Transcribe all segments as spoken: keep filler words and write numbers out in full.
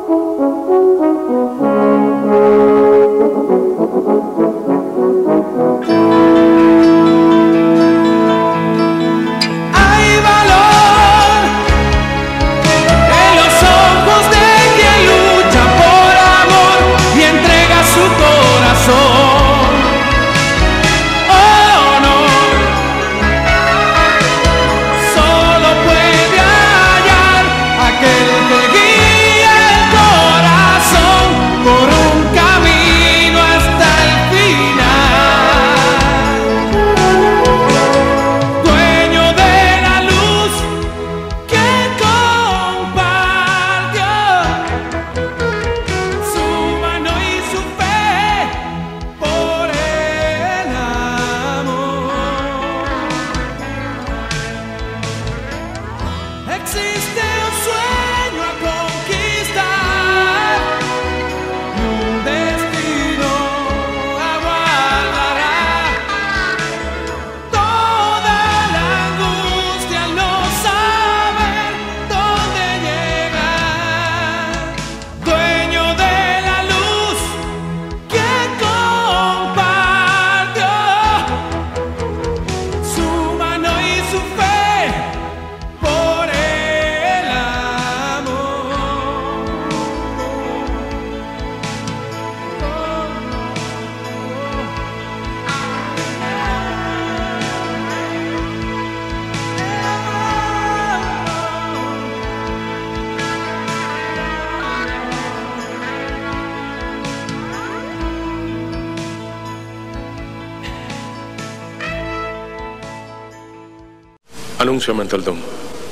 Anúnciame ante el don.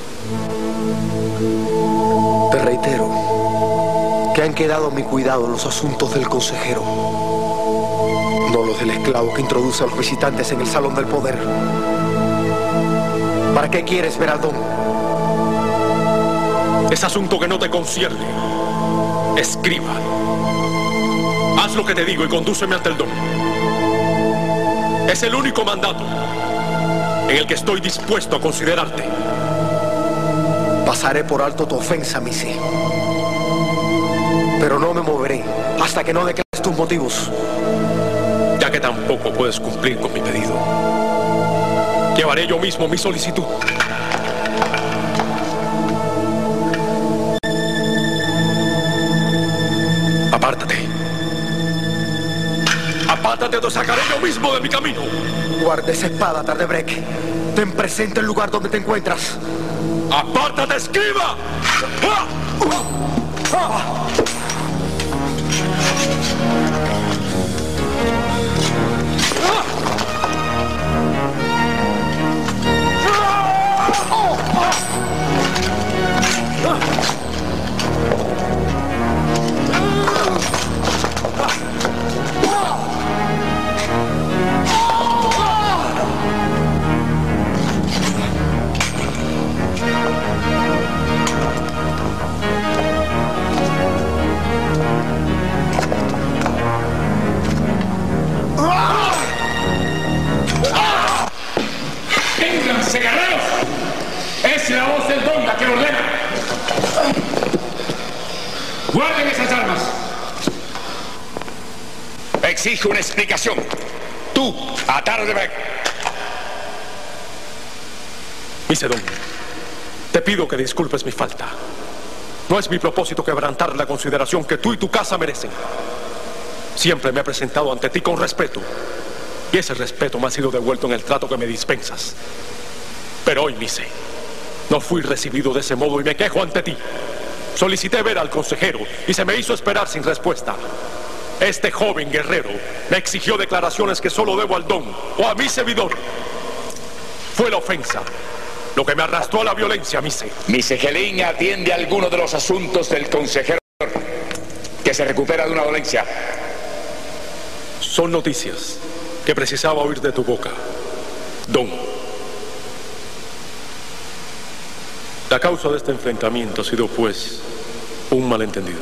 Te reitero que han quedado a mi cuidado los asuntos del consejero, no los del esclavo que introduce a los visitantes en el salón del poder. ¿Para qué quieres ver al don? Es asunto que no te concierne. Escriba. Haz lo que te digo y condúceme ante el don. Es el único mandato en el que estoy dispuesto a considerarte. Pasaré por alto tu ofensa, Mise, pero no me moveré hasta que no declares tus motivos. Ya que tampoco puedes cumplir con mi pedido, llevaré yo mismo mi solicitud. Apártate. Apártate o te sacaré yo mismo de mi camino. Guarda esa espada, Tardebreck. Ten presente el lugar donde te encuentras. ¡Apártate, escriba! ¡Ah! ¡Ah! ¡Vénganse, guerreros! Es la voz del don la que ordena. ¡Guarden esas armas! Exijo una explicación. Tú, a Tardebreck. Mise don, te pido que disculpes mi falta. No es mi propósito quebrantar la consideración que tú y tu casa merecen. Siempre me he presentado ante ti con respeto, y ese respeto me ha sido devuelto en el trato que me dispensas. Pero hoy, Mise, no fui recibido de ese modo y me quejo ante ti. Solicité ver al consejero y se me hizo esperar sin respuesta. Este joven guerrero me exigió declaraciones que solo debo al don o a mi servidor. Fue la ofensa lo que me arrastró a la violencia, Mise. Misegelín atiende alguno de los asuntos del consejero que se recupera de una dolencia. Son noticias que precisaba oír de tu boca, don. La causa de este enfrentamiento ha sido, pues, un malentendido.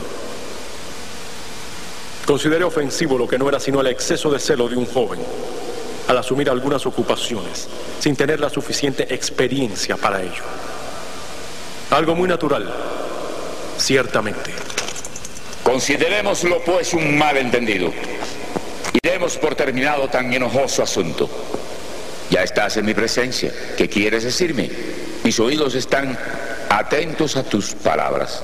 Consideré ofensivo lo que no era sino el exceso de celo de un joven al asumir algunas ocupaciones sin tener la suficiente experiencia para ello. Algo muy natural, ciertamente. Considerémoslo pues un malentendido y demos por terminado tan enojoso asunto. Ya estás en mi presencia. ¿Qué quieres decirme? Mis oídos están atentos a tus palabras.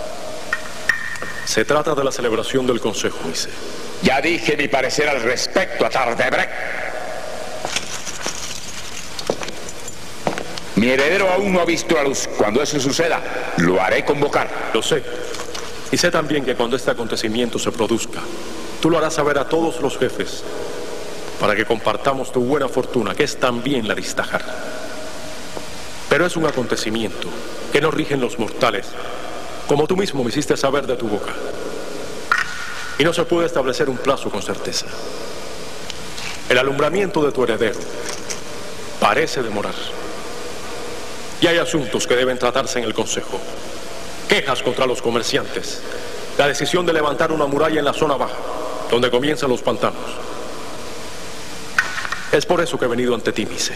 Se trata de la celebración del Consejo, Mise. Ya dije mi parecer al respecto, Attar de Breck. Mi heredero aún no ha visto la luz. Cuando eso suceda, lo haré convocar. Lo sé. Y sé también que cuando este acontecimiento se produzca, tú lo harás saber a todos los jefes, para que compartamos tu buena fortuna, que es también la de Istahar. Pero es un acontecimiento que no rigen los mortales, como tú mismo me hiciste saber de tu boca. Y no se puede establecer un plazo con certeza. El alumbramiento de tu heredero parece demorar. Y hay asuntos que deben tratarse en el Consejo. Quejas contra los comerciantes. La decisión de levantar una muralla en la zona baja, donde comienzan los pantanos. Es por eso que he venido ante ti, Mise.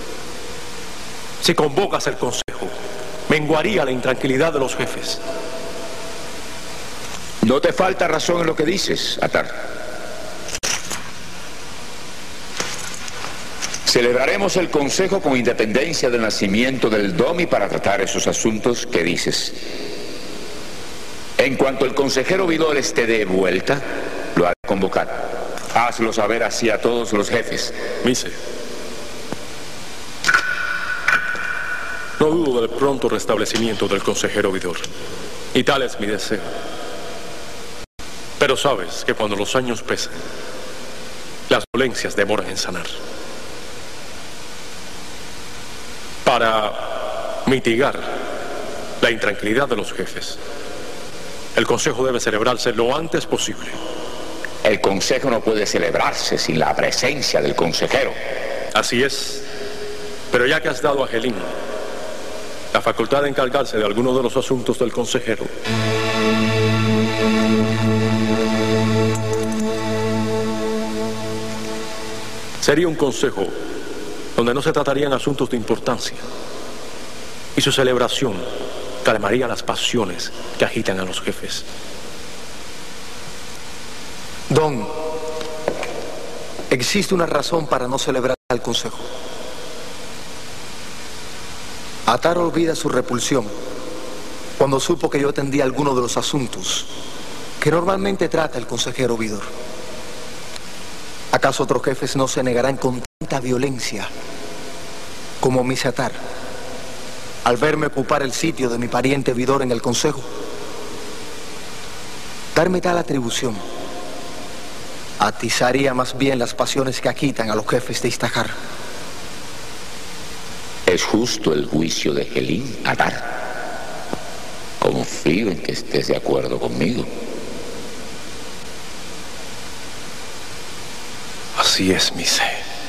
Si convocas el Consejo, menguaría la intranquilidad de los jefes. No te falta razón en lo que dices, Attar. Celebraremos el Consejo con independencia del nacimiento del Domi para tratar esos asuntos que dices. En cuanto el consejero Vidor esté de vuelta, lo haré convocar. Hazlo saber así a todos los jefes. Mise, no dudo del pronto restablecimiento del consejero Vidor, y tal es mi deseo. Pero sabes que cuando los años pesan, las dolencias demoran en sanar. Para mitigar la intranquilidad de los jefes, el consejo debe celebrarse lo antes posible. El consejo no puede celebrarse sin la presencia del consejero. Así es. Pero ya que has dado a Helín la facultad de encargarse de alguno de los asuntos del consejero, sería un consejo donde no se tratarían asuntos de importancia, y su celebración calmaría las pasiones que agitan a los jefes. Don, existe una razón para no celebrar el consejo. Attar olvida su repulsión cuando supo que yo atendía alguno de los asuntos que normalmente trata el consejero Vidor. ¿Acaso otros jefes no se negarán con tanta violencia como Mise Attar al verme ocupar el sitio de mi pariente Vidor en el consejo? Darme tal atribución atizaría más bien las pasiones que agitan a los jefes de Istahar. Es justo el juicio de Helín, Attar. Confío en que estés de acuerdo conmigo. Así es, Mise.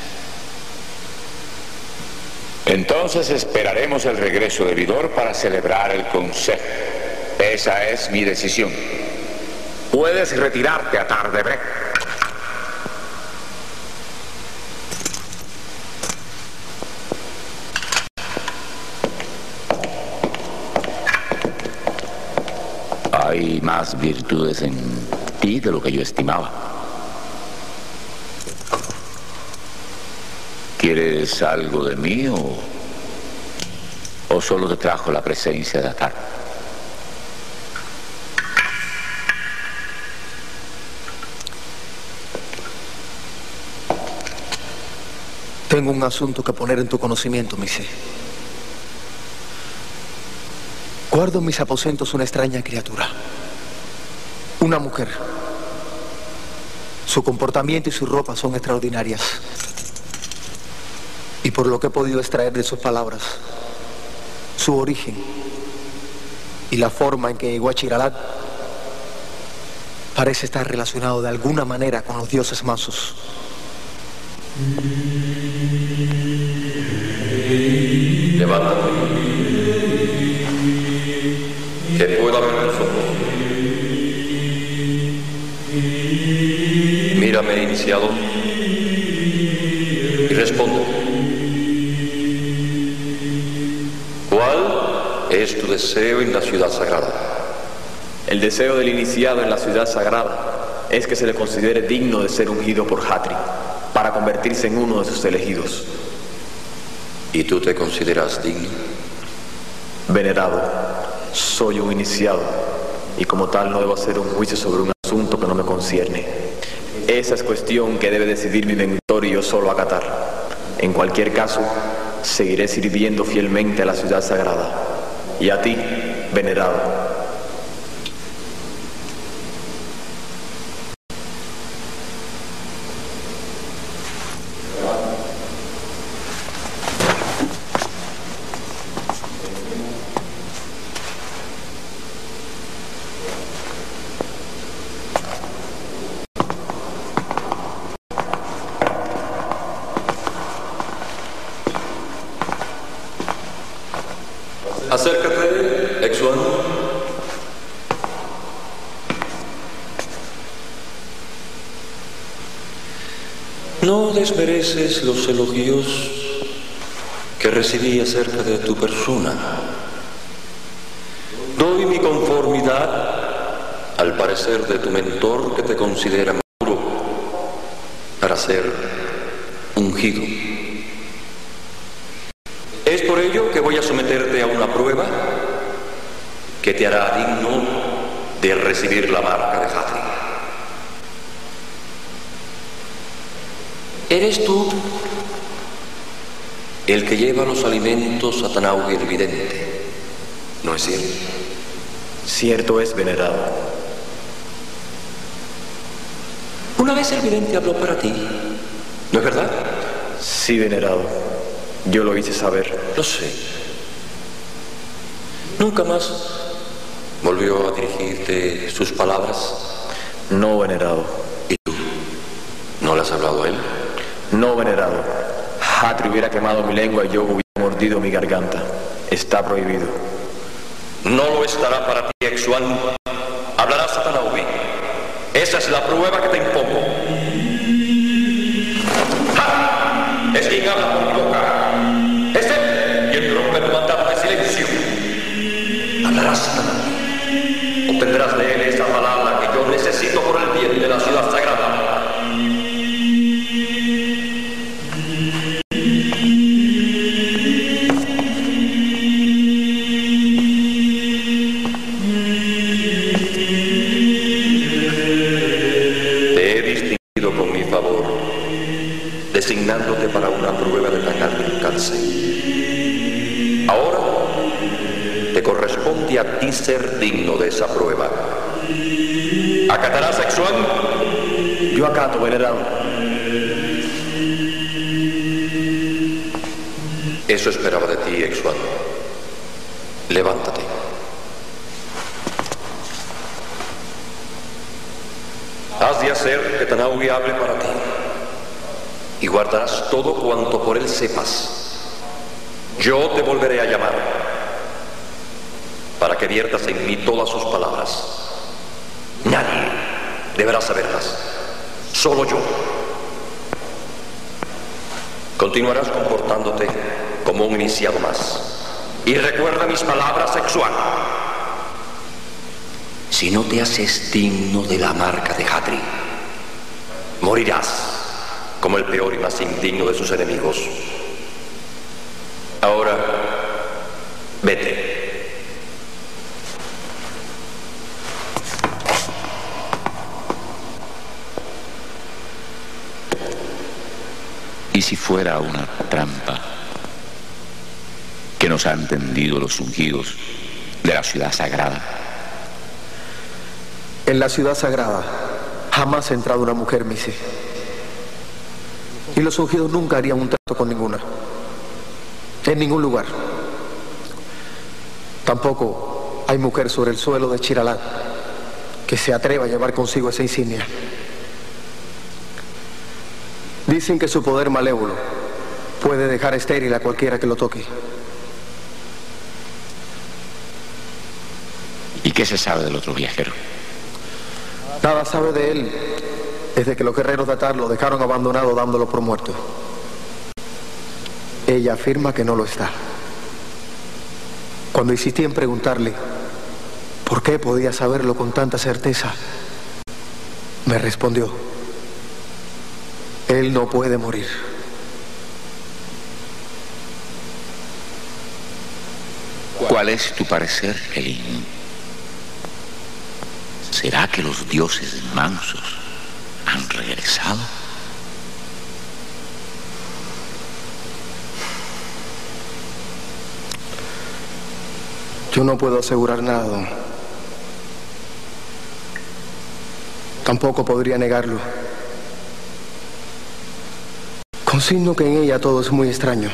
Entonces esperaremos el regreso de Vidor para celebrar el consejo. Esa es mi decisión. Puedes retirarte, Attar de Breck. Hay más virtudes en ti de lo que yo estimaba. ¿Quieres algo de mí o, o solo te trajo la presencia de Attar? Tengo un asunto que poner en tu conocimiento, Mise. Guardo en mis aposentos una extraña criatura. Una mujer. Su comportamiento y su ropa son extraordinarias. Y por lo que he podido extraer de sus palabras, su origen y la forma en que llegó a Chiralat parece estar relacionado de alguna manera con los dioses mansos. Levántate, que pueda ver tus ojos. Mírame, iniciado, y responde. ¿Cuál es tu deseo en la ciudad sagrada? El deseo del iniciado en la ciudad sagrada es que se le considere digno de ser ungido por Hatri para convertirse en uno de sus elegidos. ¿Y tú te consideras digno? Venerado, soy un iniciado y como tal no debo hacer un juicio sobre un asunto que no me concierne. Esa es cuestión que debe decidir mi mentor y yo solo acatar. En cualquier caso, seguiré sirviendo fielmente a la ciudad sagrada. Y a ti, venerado. Acércate, Exuan. No desmereces los elogios que recibí acerca de tu persona. Doy mi conformidad al parecer de tu mentor, que te considera maduro para ser ungido. Es por ello que voy a someterte a una prueba que te hará digno de recibir la marca de Hatri. ¿Eres tú el que lleva los alimentos a Tanaui el vidente? ¿No es cierto? Cierto es, venerado. Una vez el vidente habló para ti, ¿no es verdad? Sí, venerado. Yo lo hice saber. Lo sé. ¿Nunca más volvió a dirigirte sus palabras? No, venerado. ¿Y tú? ¿No le has hablado a él? No, venerado. Hatri hubiera quemado mi lengua y yo hubiera mordido mi garganta. Está prohibido. No lo estará para ti, Exuan. Hablarás a Tanaui. Esa es la prueba que te impongo. ¡Ja! Es quien habla por mi boca. Es él quien rompe el mandato de silencio. Hablarás a Tanaui. Obtendrás de él esa palabra que yo necesito por el bien de la ciudad sagrada. Designándote para una prueba de tan alto alcance. Ahora te corresponde a ti ser digno de esa prueba. ¿Acatarás, Exuan? Yo acato, venerado. Eso esperaba de ti, Exuan. Levántate. Has de hacer que Tanaui hable para ti. Y guardarás todo cuanto por él sepas. Yo te volveré a llamar para que viertas en mí todas sus palabras. Nadie deberá saberlas, solo yo. Continuarás comportándote como un iniciado más. Y recuerda mis palabras, Exuan. Si no te haces digno de la marca de Hatri, morirás como el peor y más indigno de sus enemigos. Ahora, vete. ¿Y si fuera una trampa que nos han tendido los ungidos de la ciudad sagrada? En la ciudad sagrada jamás ha entrado una mujer, Mise. Y los ungidos nunca harían un trato con ninguna. En ningún lugar. Tampoco hay mujer sobre el suelo de Chiralat que se atreva a llevar consigo esa insignia. Dicen que su poder malévolo puede dejar estéril a cualquiera que lo toque. ¿Y qué se sabe del otro viajero? Nada sabe de él desde que los guerreros de Atar lo dejaron abandonado dándolo por muerto. Ella afirma que no lo está. Cuando insistí en preguntarle, ¿Por qué podía saberlo con tanta certeza? Me respondió: él no puede morir. ¿Cuál es tu parecer, Helín? ¿Será que los dioses mansos han regresado? Yo no puedo asegurar nada, don. Tampoco podría negarlo. Consigno que en ella todo es muy extraño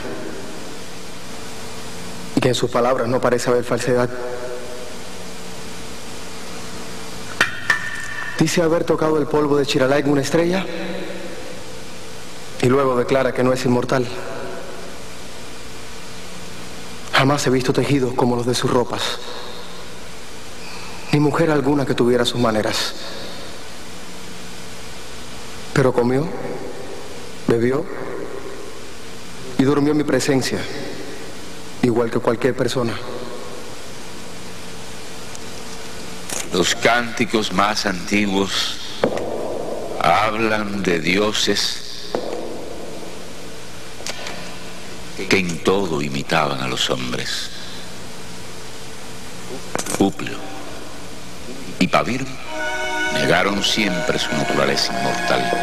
y que en sus palabras no parece haber falsedad. Dice haber tocado el polvo de Chiralaik una estrella y luego declara que no es inmortal. Jamás he visto tejidos como los de sus ropas, ni mujer alguna que tuviera sus maneras. Pero comió, bebió y durmió en mi presencia, igual que cualquier persona. Los cánticos más antiguos hablan de dioses que en todo imitaban a los hombres. Puplio y Pavirmo negaron siempre su naturaleza inmortal.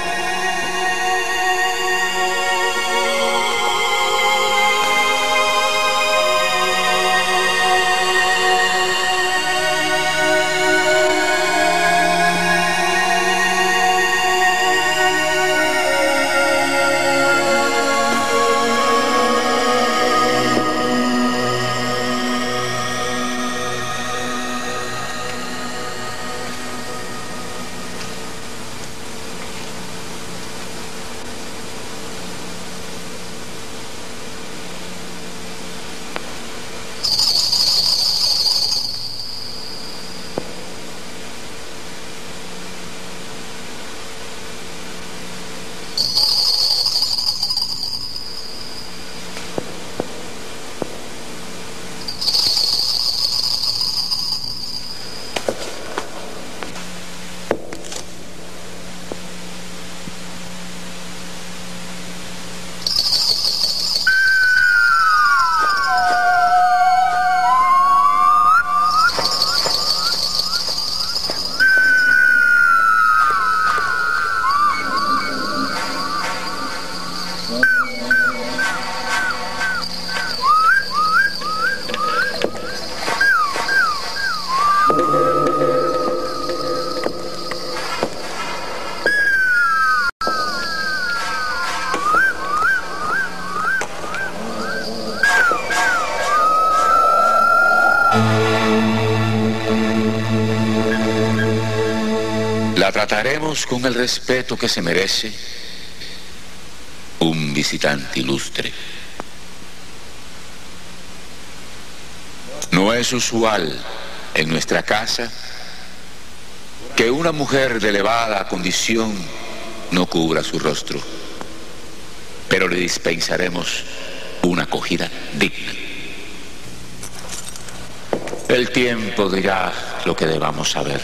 La trataremos con el respeto que se merece un visitante ilustre. No es usual en nuestra casa que una mujer de elevada condición no cubra su rostro, pero le dispensaremos una acogida digna. El tiempo dirá lo que debamos saber.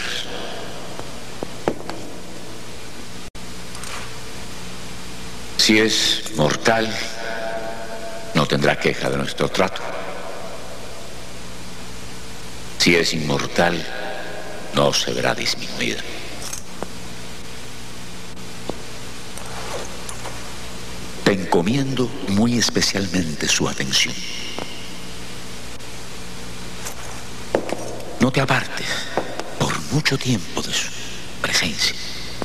Si es mortal, no tendrá queja de nuestro trato. Si es inmortal, no se verá disminuida. Te encomiendo muy especialmente su atención. No te apartes por mucho tiempo de su presencia.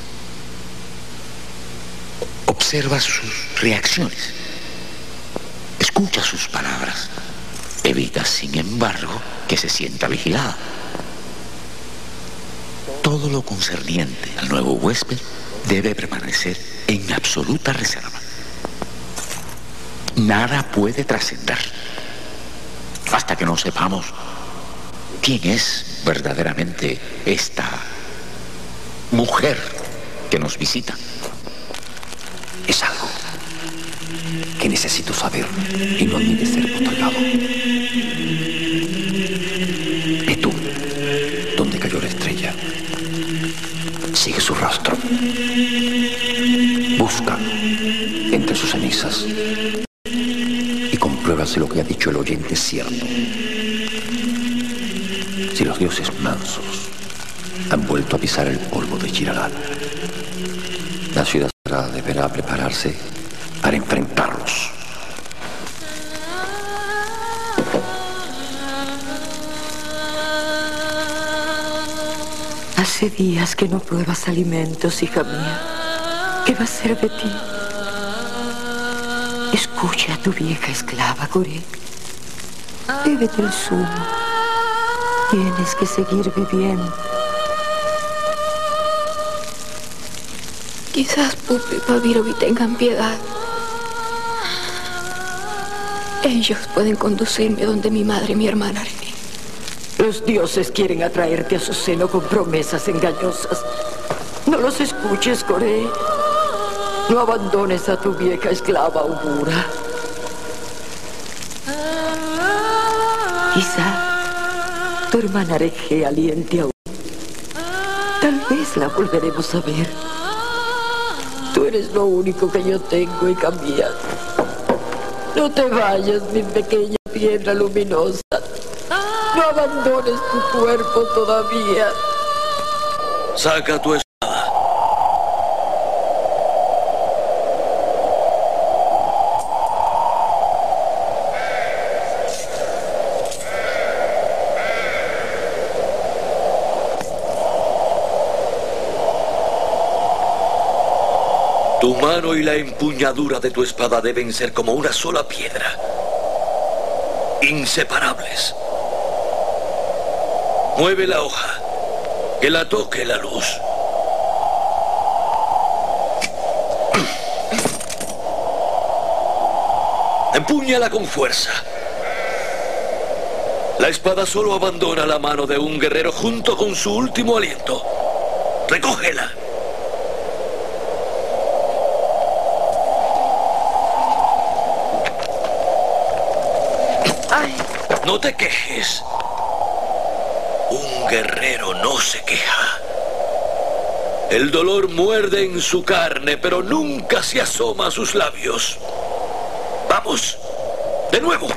Observa sus reacciones. Escucha sus palabras. Evita, sin embargo, que se sienta vigilada. Todo lo concerniente al nuevo huésped debe permanecer en absoluta reserva. Nada puede trascender hasta que no sepamos quién es verdaderamente esta mujer que nos visita. Es algo que necesito saber y no admite ser postergado. Ve tú Sigue su rastro. Busca entre sus cenizas y comprueba si lo que ha dicho el oyente es cierto. Si los dioses mansos han vuelto a pisar el polvo de Chiralal, la ciudad sagrada deberá prepararse para enfrentarlos. Hace días que no pruebas alimentos, hija mía. ¿Qué va a ser de ti? Escucha a tu vieja esclava, Coré. Bébete el zumo. Tienes que seguir viviendo. Quizás Pupi y Pavirovi tengan piedad. Ellos pueden conducirme donde mi madre y mi hermana Arení. Los dioses quieren atraerte a su seno con promesas engañosas. No los escuches, Coré. No abandones a tu vieja esclava Uhura. Quizá tu hermana Aregé aliente aún. Tal vez la volveremos a ver. Tú eres lo único que yo tengo, hija mía. No te vayas, mi pequeña piedra luminosa. No abandones tu cuerpo todavía. Saca tu espada. Tu mano y la empuñadura de tu espada deben ser como una sola piedra. Inseparables. Mueve la hoja, que la toque la luz. Empúñala con fuerza. La espada solo abandona la mano de un guerrero junto con su último aliento. Recógela. Ay. No te quejes. Un guerrero no se queja. El dolor muerde en su carne, pero nunca se asoma a sus labios. Vamos, de nuevo.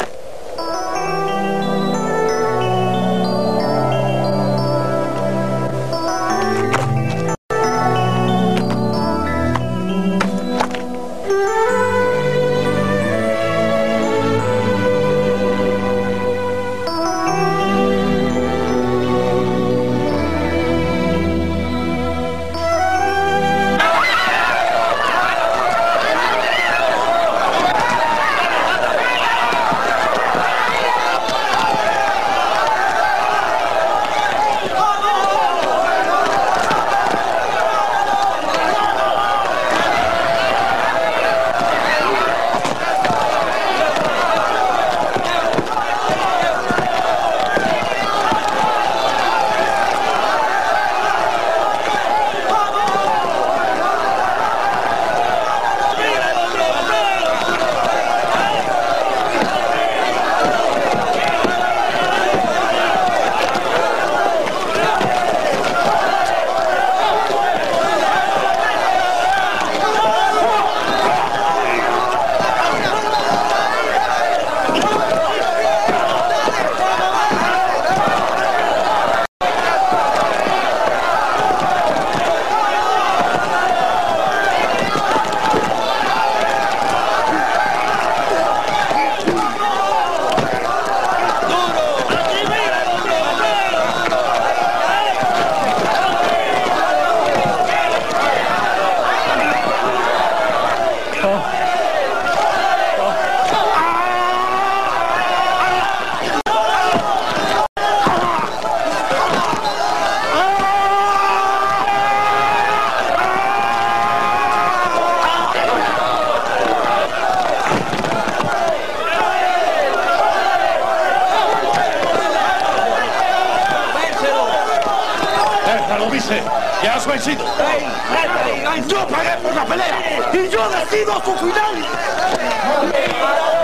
¡Ya has vencido! ¡Yo pagué por la pelea! ¡Y yo decido su final!